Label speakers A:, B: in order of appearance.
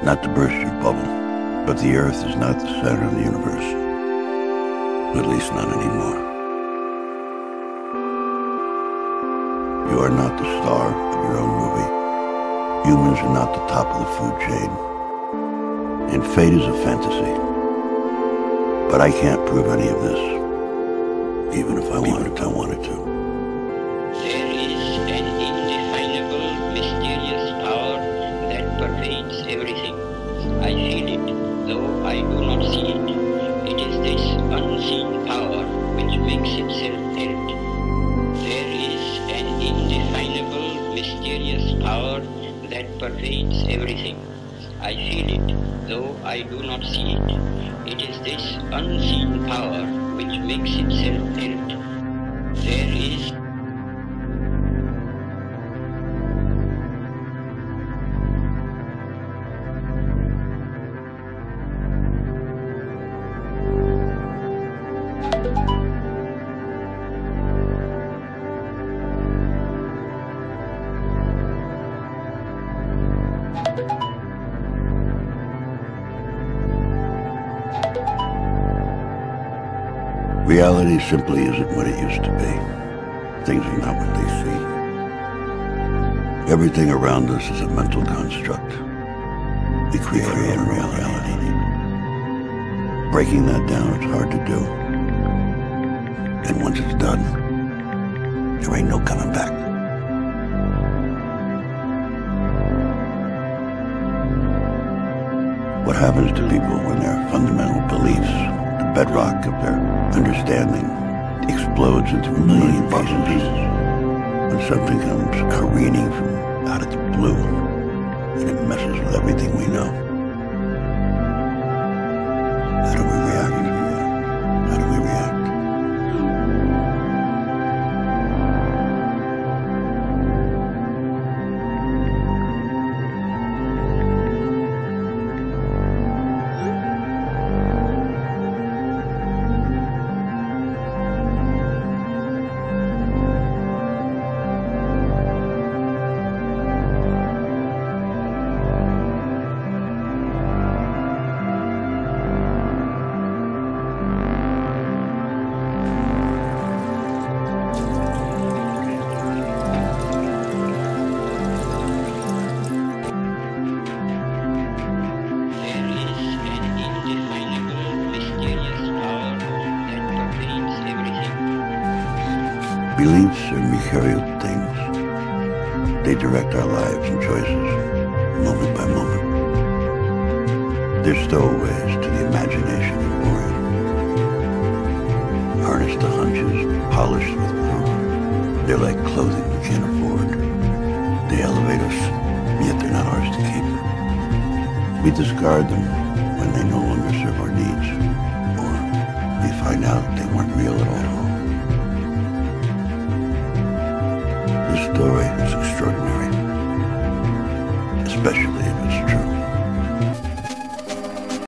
A: Not to burst your bubble, but the Earth is not the center of the universe. At least not anymore. You are not the star of your own movie. Humans are not the top of the food chain. And fate is a fantasy. But I can't prove any of this, even if I wanted to.
B: There is an indefinable, mysterious power that pervades everything. I feel it, though I do not see it. It is this unseen power which makes itself felt. There is an indefinable, mysterious power that pervades everything. I feel it, though I do not see it. It is this unseen power which makes itself felt. There is
A: Reality simply isn't what it used to be. Things are not what they seem. Everything around us is a mental construct. We create our own reality. Breaking that down is hard to do. And once it's done, there ain't no coming back. What happens to people when their fundamental beliefs, the bedrock of their understanding, explodes into a million pieces? When something comes careening from out of the blue and it messes with everything we know. How do we react? How do we react? Beliefs are mercurial things. They direct our lives and choices, moment by moment. They're stowaways to the imagination and boring. Harnessed to hunches, polished with proof. They're like clothing we can't afford. They elevate us, yet they're not ours to keep. We discard them when they no longer serve our needs, or we find out they weren't real at all. This story is extraordinary, especially if it's true.